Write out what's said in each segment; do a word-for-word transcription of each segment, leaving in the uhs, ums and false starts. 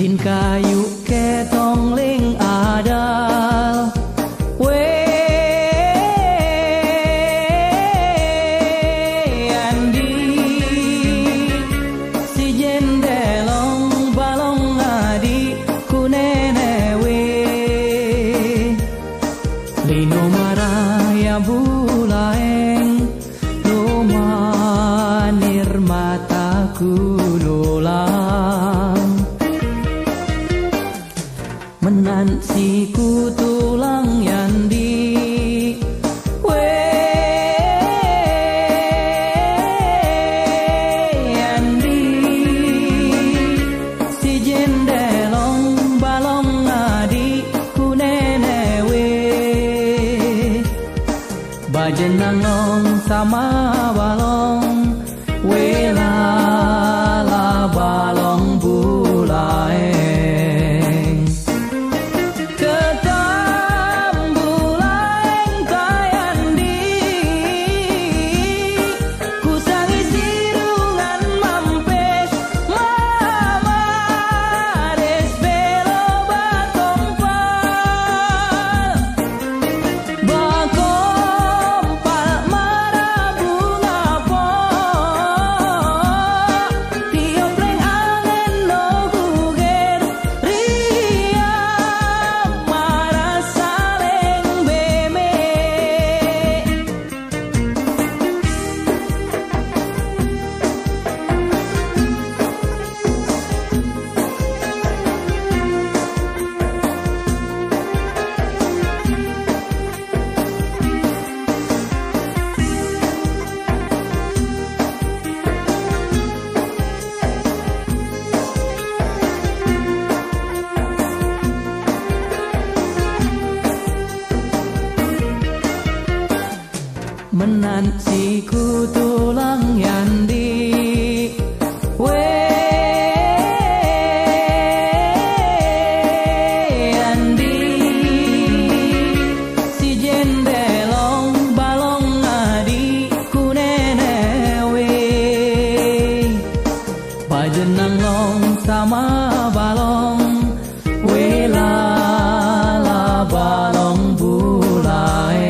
kayu ketong ling adal we andi si jendelong balong ngadi kunene we lino maraya bulaeng lumanir mataku lulang menan si ku tulang yandi we yandi si jendelong balong ngadi kunene we bajenang sama balong we la la balong bulae menan si ku tulang yandi we yandi si jendelong balong ngadi kunene we bajenang long sama balong we la la balong bulae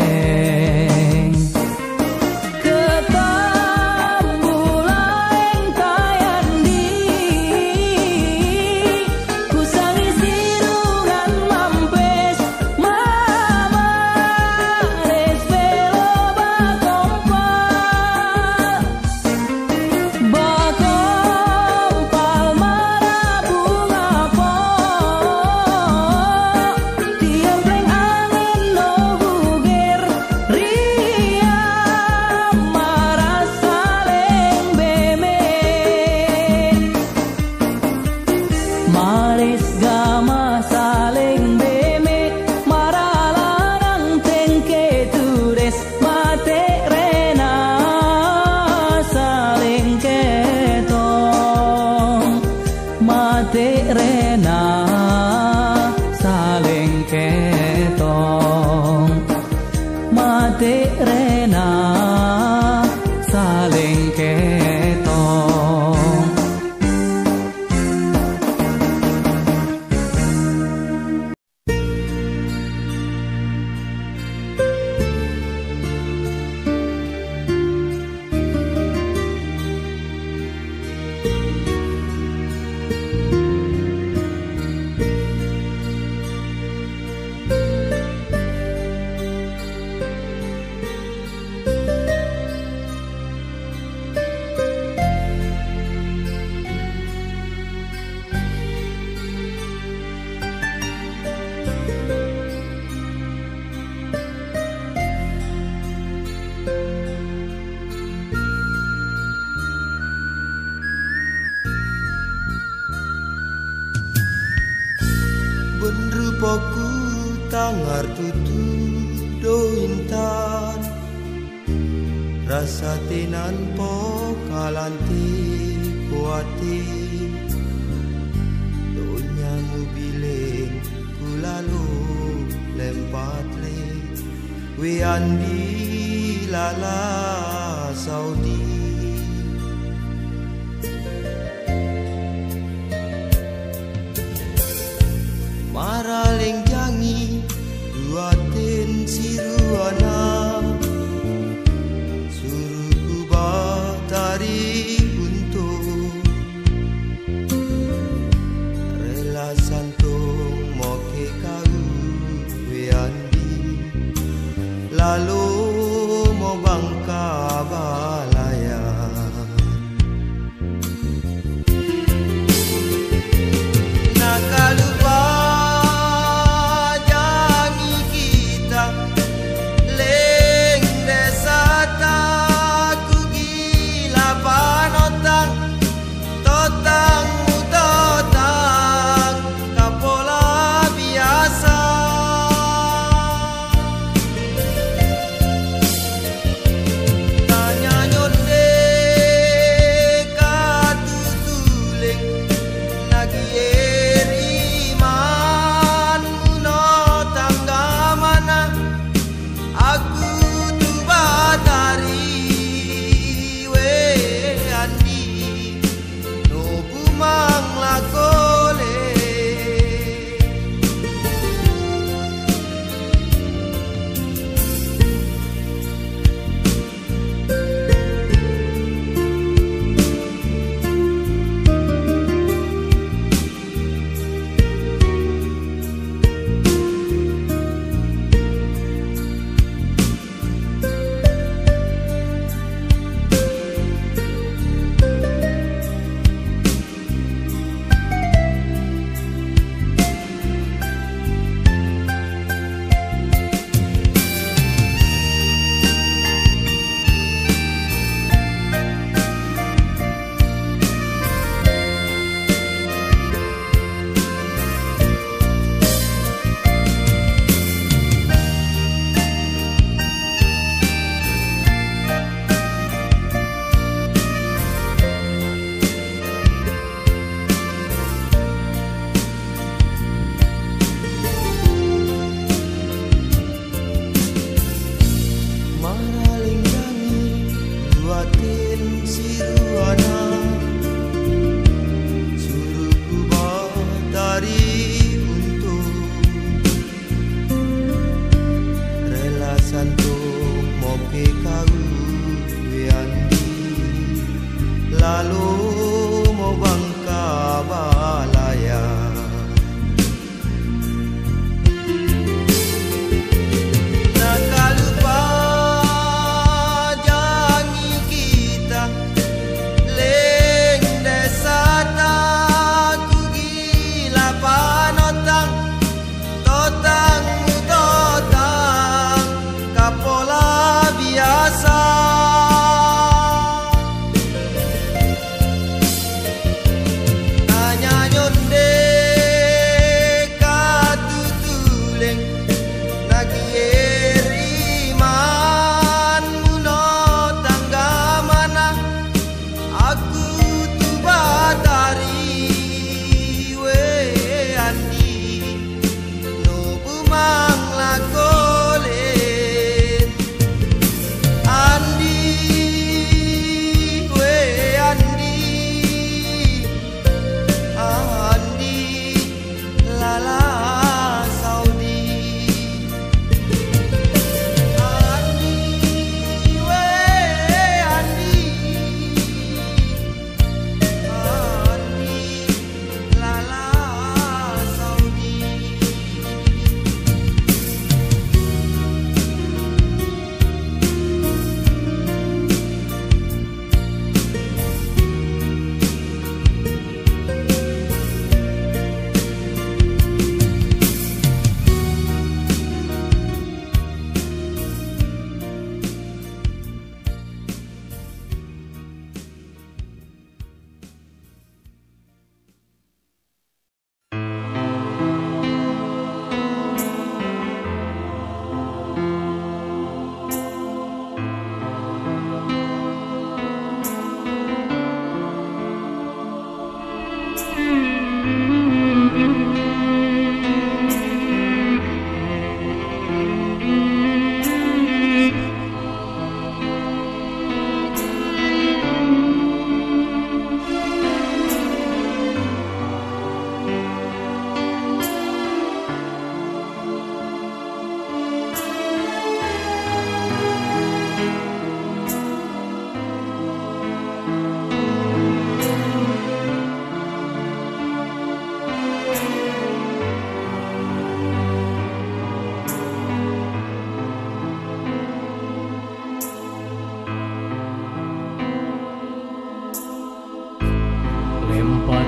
maris gama saling beme maralarang tengke tures mate rena saling ketong mate rena saling ketong mate rena saling ketong Benrupaku tangar tutu do intan rasa tenan po kalanti kuati donya mubilen kulalu lempat le we andi lala Saudi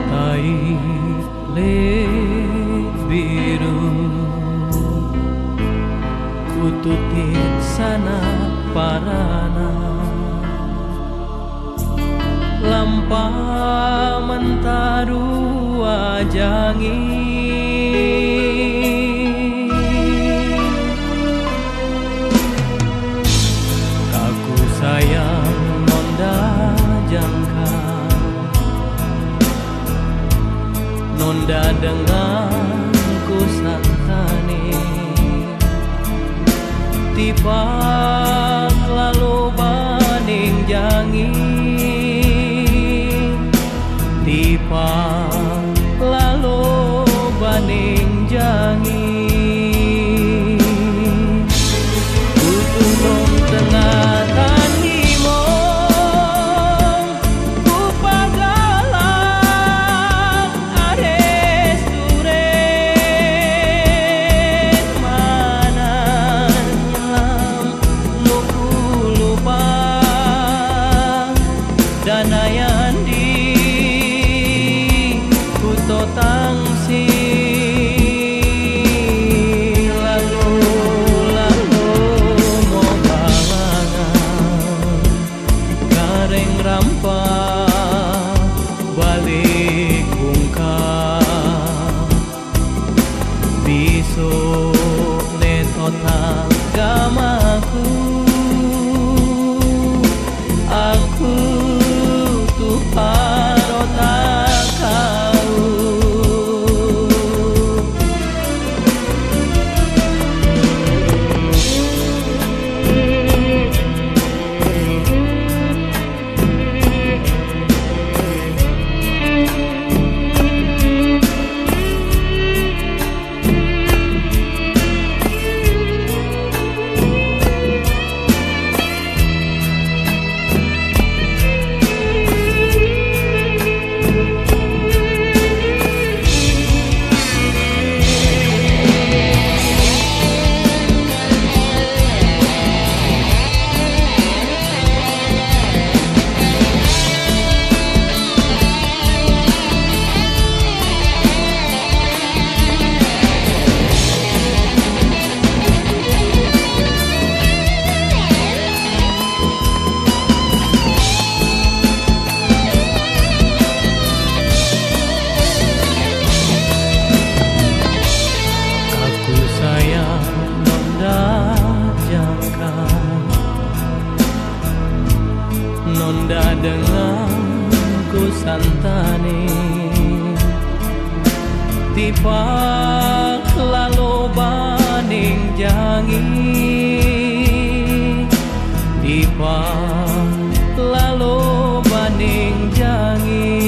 tai le biru kututit sana parana lampa mentaru ajangi aku sayang nonda jangka nonda dengan ku santane tiba lalu baning jangi tiba lalu baning jangi kutunong tengah tanimong ku pagalang ares duren mana nyelam luku lupa danayan di kuto tangsi lalu lalu mau balangan kareng rampa balik bungkam biso netotang gamaku aku tuh parota kau nonda dengan ku santane tiba lalu baning jangi tiba lalu baning jangi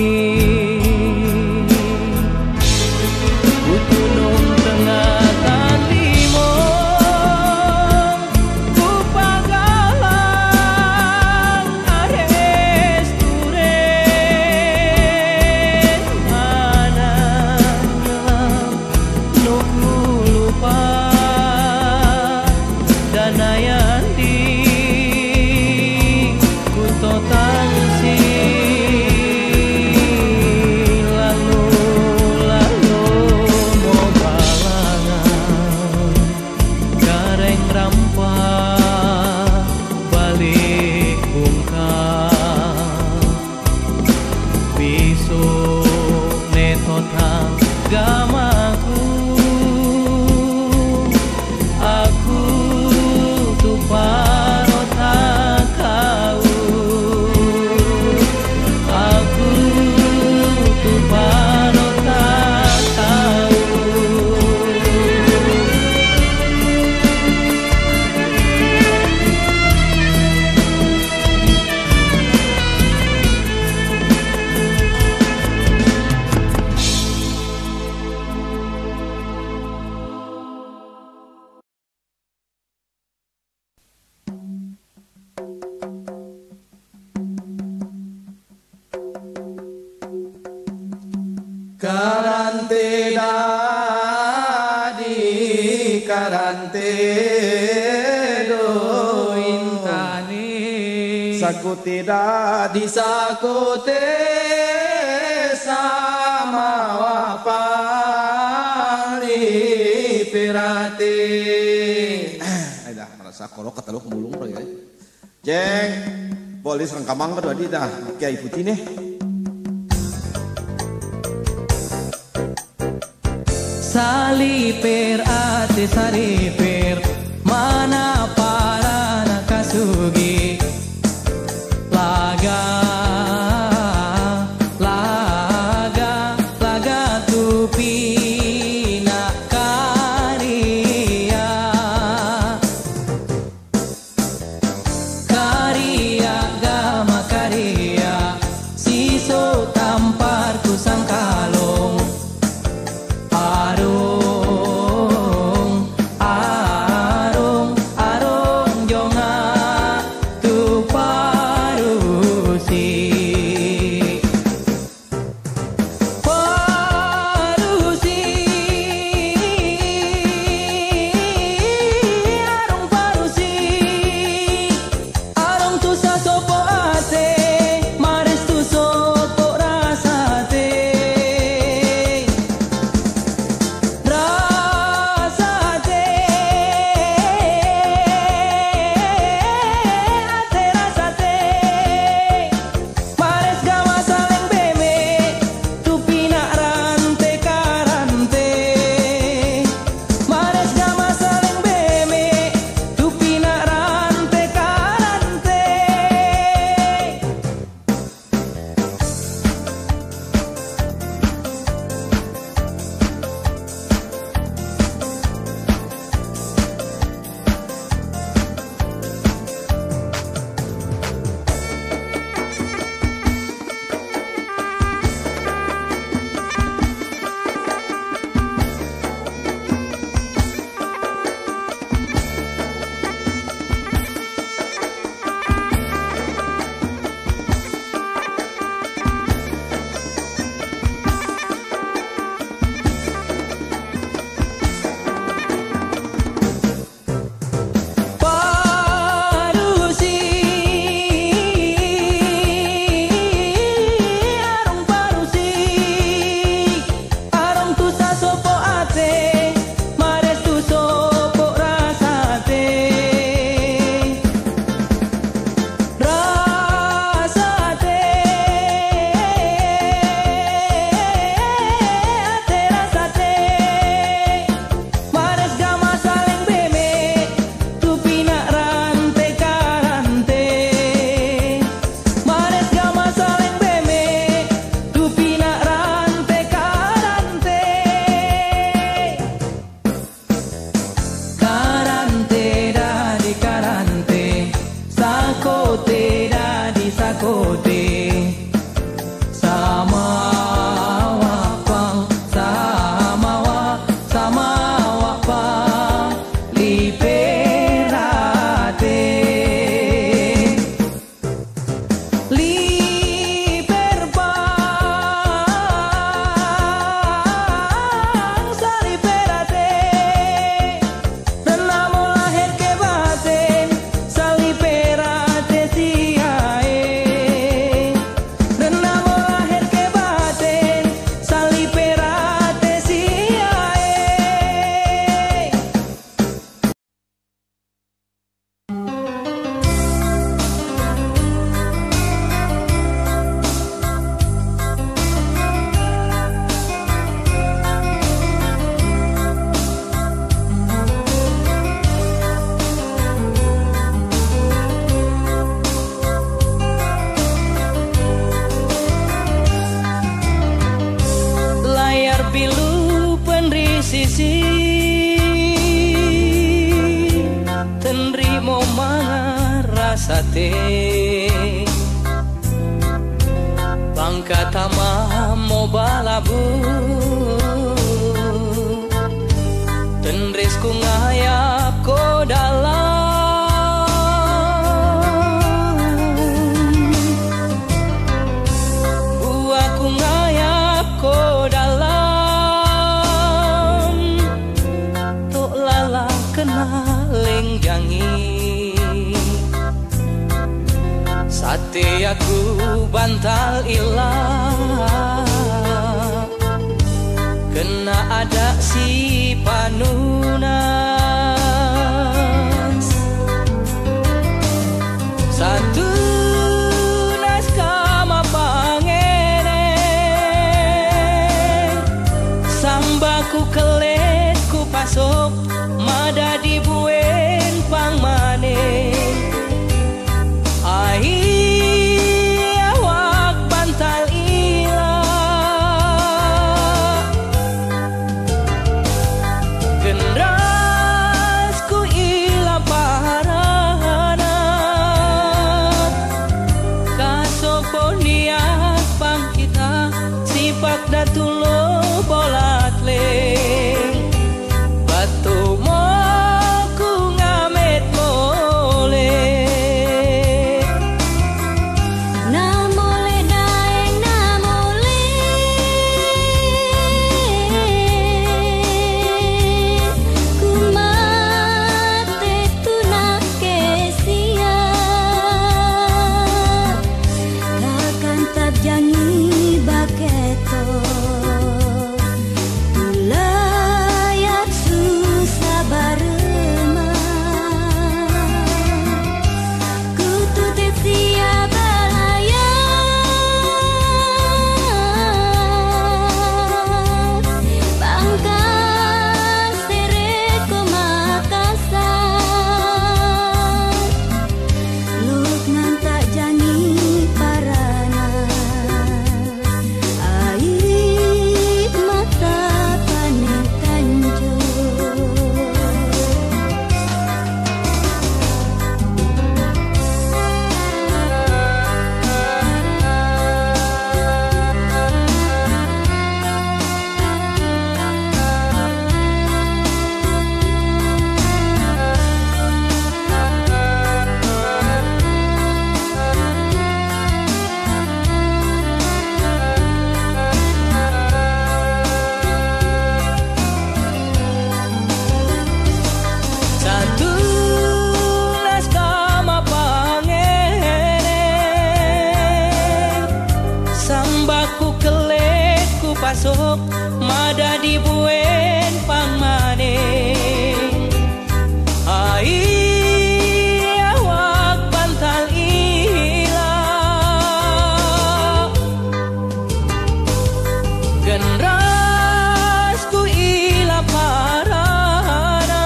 kutunung tengah danayan di kuto tangsi lalu lalu mau balangan kareng rampa balik bungkam biso netotang gamaku aku tuh parota kau aku tuh parota kau Karante dadi karante do intani sakote dadi sakote sa perate. Aida merasa kolok keteluk mulung ya. Jeng, boleh serengkamang kedua di dah. Kiai putih nih. Saliper ate saliper mana para nakasugi laga laga laga tupi nak karya karya gama karya siso tampar kusang kalong arung arung arung jonga tu parusi parusi arung parusi arung tu sa sopo ate maris tu sopo rasate rasate ate rasate mares gawa saleng beme tu pina rante karante mares gawa saleng beme tu pina rante karante parusi arung parusi arung tu sa sopo ate mares tu sopo rasate rasate ate rasate mares gama saleng beme tu pina rante karante mares gama saleng beme tu pina rante karante karante dari karante sakote dari sakote sama wapang sama wa sama wapang liberate liberbang saliperate dan namo lahir ke batin saliperate siae dan namo lahir ke batin saliperate siae. Layar pilu penrisisi tenrimo mana rasate bangka tama mo balabu tenris ku ngayap ko dalam buah ku ngayap ko dalam tok lala kena lenggangi sate aku bantal ilah kena ada si panu Sambaku kelet ku pasok mada dibuen pang mane ai awak bantal ila genras ku ila parana kasoponiat pang kita sipak datulo bolat leng batu mo ku ngamet mole na mole daeng na mole ku mate tunak kesia kakan tab jangi baketo layat susah barema ku tutet siap balaya bangkas sereko Makassar luk nanta jangi parana air mata panen tanjung satu naskama pangene sambaku kelet ku pasok mada dibuen pang mane ai awak bantal ila genras ku ila parana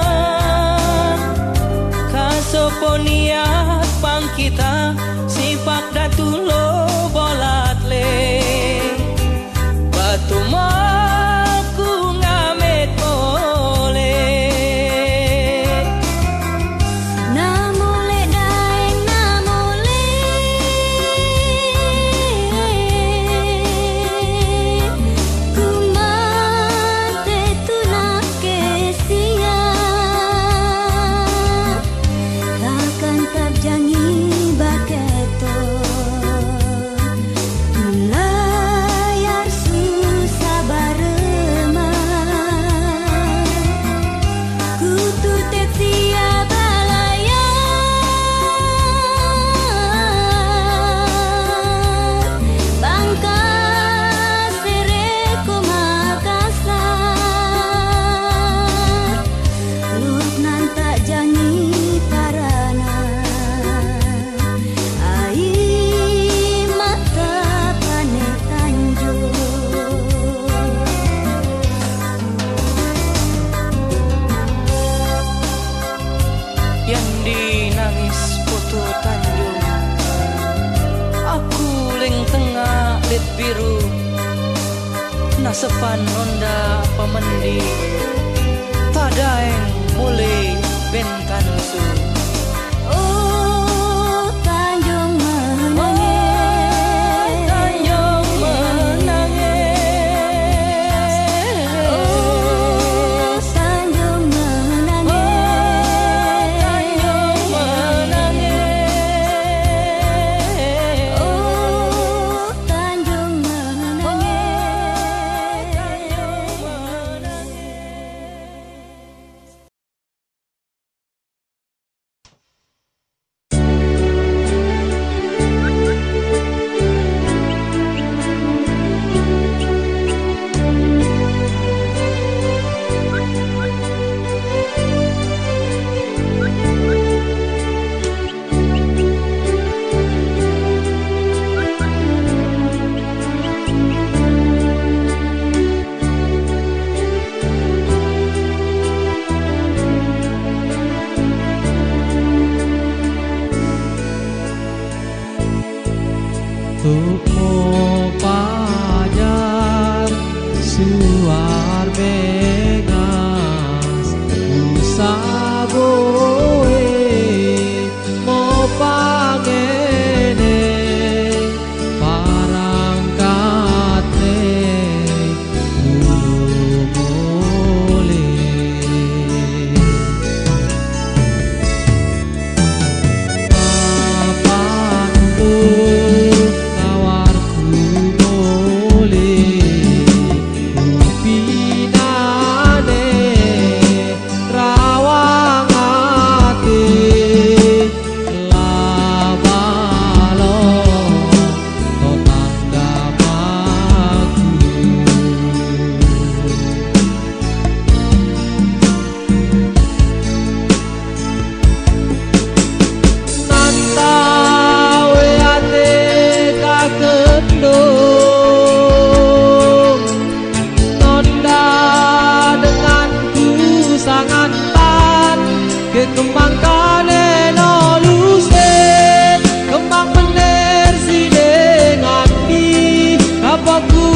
kasoponiat pang kita sipak datulo bolat leng batu mo ku ngamet mole na mole daeng na mole ku mate tunak kesia kakan tab jangi baketo layar susah barema ku tutet siap balaya bangkas sereko Makassar luk nanta jangi parana air mata panen tanjung yang dinangis putu Tanjung aku leng tengah lit biru nasepan ronda pemendi tadaeng mulai bentan su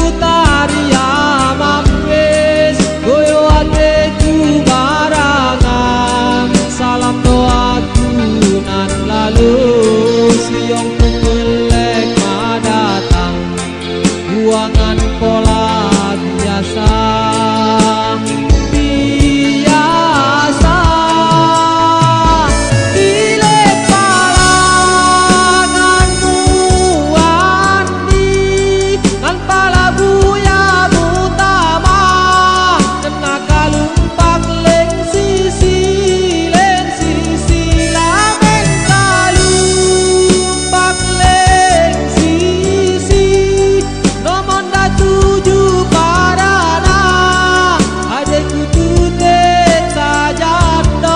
taria mampes goyo ateku barangan salam doaku nan lalu siongku melek madatang buangan pola biasa biasa dilek palanganmu andi kan pala buya mutama kena kalumpak leng sisi leng sisi lamen kalumpak leng sisi nomon da tujuh parana adekku tutek saja no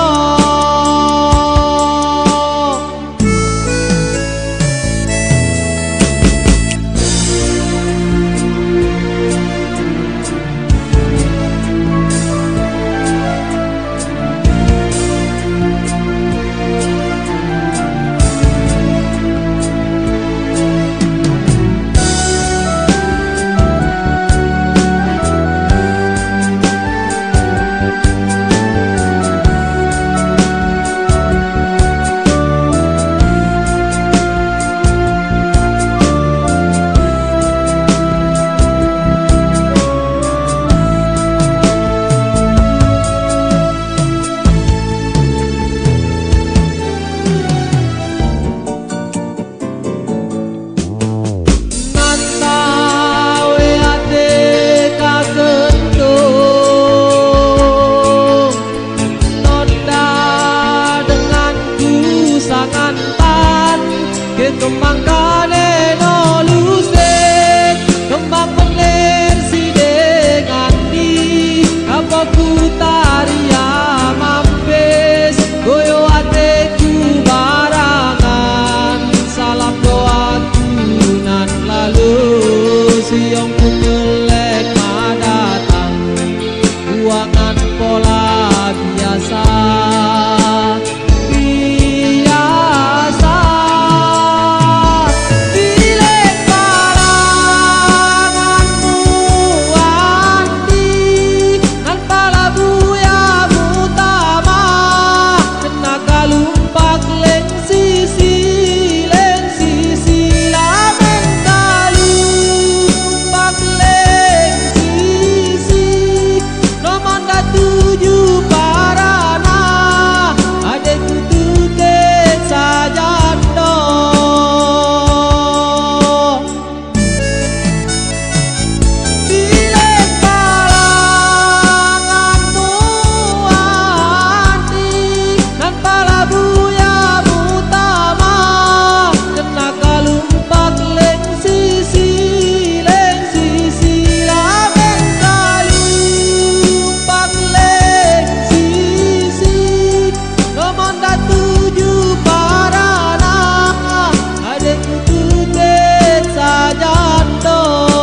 Nantawe ate kagendong Nonda denganku sangan tan ke kembang kane no lusek kembang bener si dengan di apa ku taria mampes goyo ateku barangan salam doaku nan lalu siongku melek madatang buangan pola biasa biasa dilek palanganmu andi kan pala buya mutama kena kalumpak leng sisi leng sisi lamen kalumpak leng sisi nomor da tujuh parana adekku tutek saja no dilek palanganmu andi nan pala buya mutama kena kalumpak leng sisi leng sisi lamen kalumpak leng sisi nomor da tujuh parana adekku tutek saja no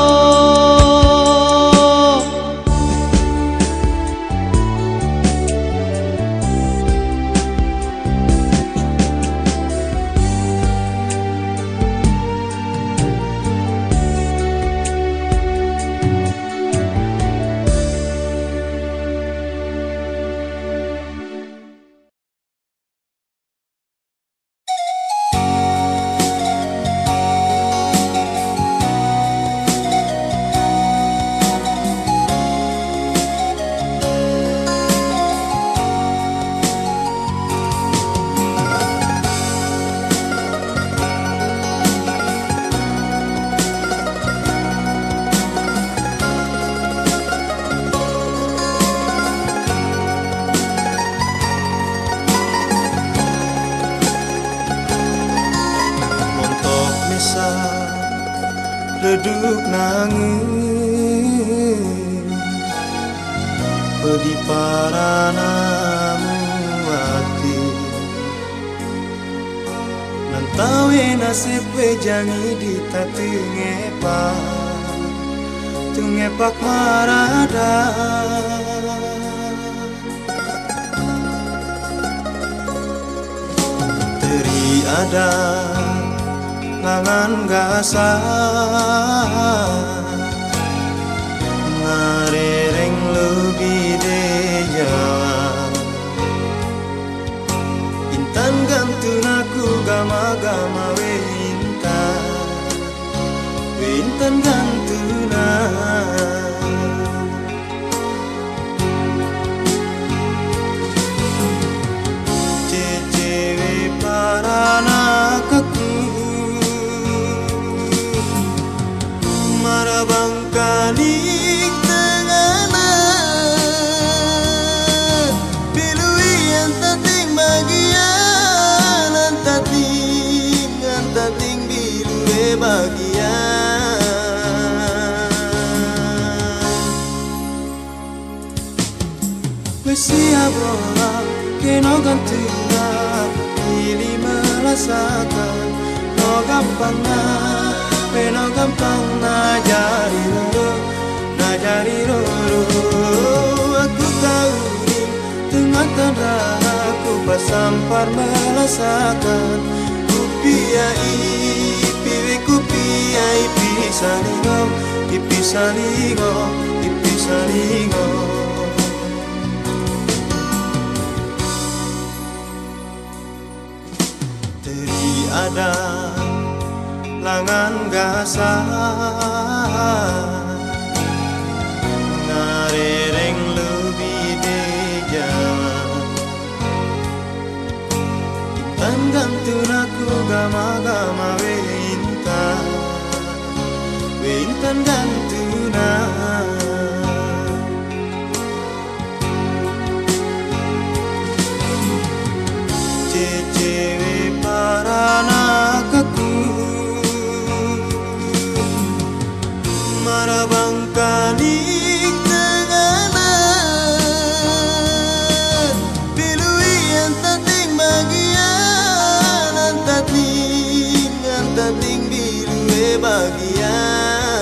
Montok mesa reduk nangis pedi paranamu hati nantawe nasib wejangi di tatungepak tungepak marada teri ada ngangan gasa Siap bola keno gantuna pilih merasakan no gampang na peno gampang na jari roro na jari roro aku tahu ni tengah tanda aku pasampar merasakan kupiai piwe kupiai pisalingo ipisalingo ipisalingo ada langan gasah ngarereng lebih de jalan intan gantun aku gama-gama wintan wintan gantuna cecewe paranakaku marabang kaning tenganan pilui yang tating bagian antating antating bilue bagian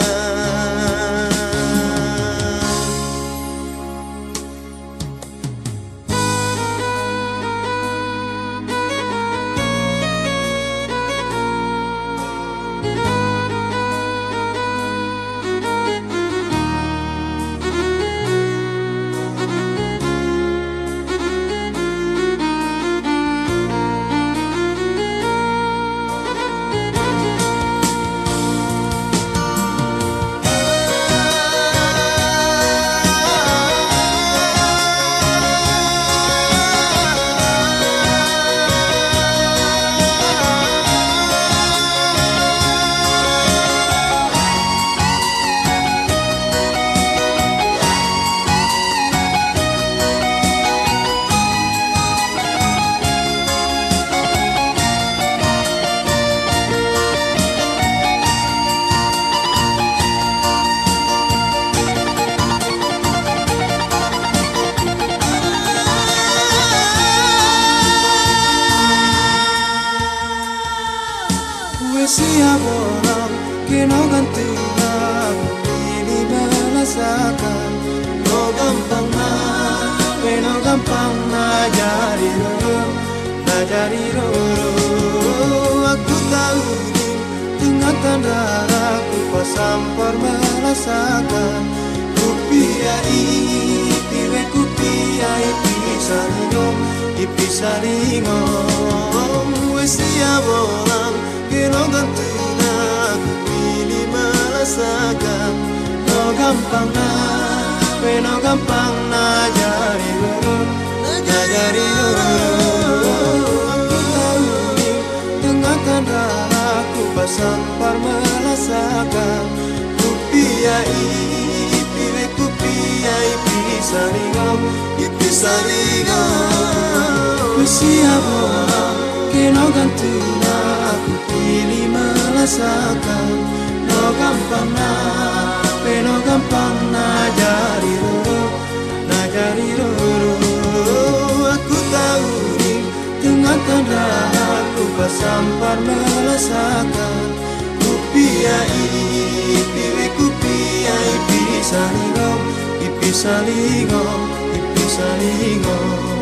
siap orang keno gantuna pilih merasakan no gampang na keno gampang na jari roro na jari roro aku tahu ni tengah tanda aku pasampar merasakan kupiai piwe kupiai pisalingo ipisalingo siap orang keno gantuna aku pilih merasakan no gampang na peno gampang na jari roro na jari roro aku tahu ni tengah tanda aku pasampar merasakan kupiai piwe kupiai pisalingo ipisalingo siap orang keno gantuna aku pilih merasakan no gampang na peno gampang na jari roro na jari roro aku tahu ni tengah tanda aku pasampar merasakan kupiai piwe kupiai pisalingo ipisalingo ipisalingo